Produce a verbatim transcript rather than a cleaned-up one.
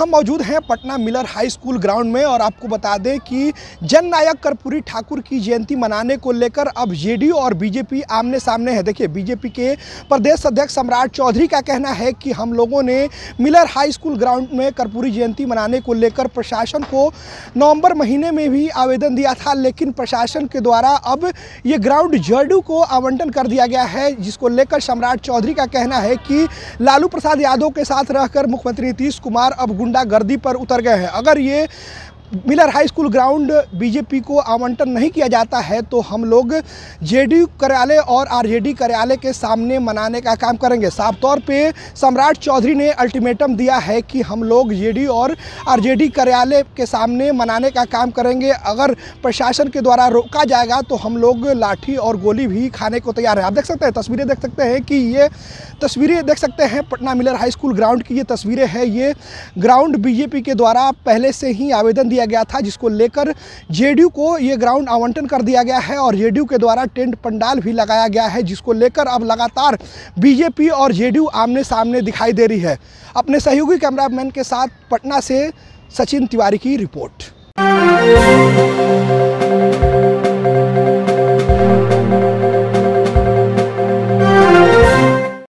हम मौजूद हैं Patna Miller high school ground में और आपको बता दें कि जननायक कर्पूरी ठाकुर की जयंती मनाने को लेकर अब जेडीयू और बीजेपी आमने सामने है। देखिए, बीजेपी के प्रदेश अध्यक्ष सम्राट चौधरी का कहना है कि हम लोगों ने मिलर हाई स्कूल ग्राउंड में कर्पूरी जयंती मनाने को लेकर प्रशासन को नवंबर महीने में भी आवेदन दिया था, लेकिन प्रशासन के द्वारा अब ये ग्राउंड जेडीयू को आवंटन कर दिया गया है, जिसको लेकर सम्राट चौधरी का कहना है कि लालू प्रसाद यादव के साथ रहकर मुख्यमंत्री नीतीश कुमार अब गुंडागर्दी पर उतर गए हैं। अगर ये Miller high school ground BJP को आवंटन नहीं किया जाता है तो हम लोग जेडीयू कार्यालय और आरजेडी कार्यालय के सामने मनाने का काम करेंगे। साफ तौर पे सम्राट चौधरी ने अल्टीमेटम दिया है कि हम लोग जेडीयू और आरजेडी कार्यालय के सामने मनाने का काम करेंगे। अगर प्रशासन के द्वारा रोका जाएगा तो हम लोग लाठी और गोली भी खाने को तैयार हैं। आप देख सकते हैं, तस्वीरें देख सकते हैं कि ये तस्वीरें देख सकते हैं Patna Miller high school ground की ये तस्वीरें हैं। ये ग्राउंड बीजेपी के द्वारा पहले से ही आवेदन दिया गया था, जिसको लेकर जेडीयू को ये ग्राउंड आवंटन कर दिया गया है और जेडीयू के द्वारा टेंट पंडाल भी लगाया गया है, जिसको लेकर अब लगातार बीजेपी और जेडीयू आमने सामने दिखाई दे रही है। अपने सहयोगी कैमरामैन के साथ पटना से सचिन तिवारी की रिपोर्ट।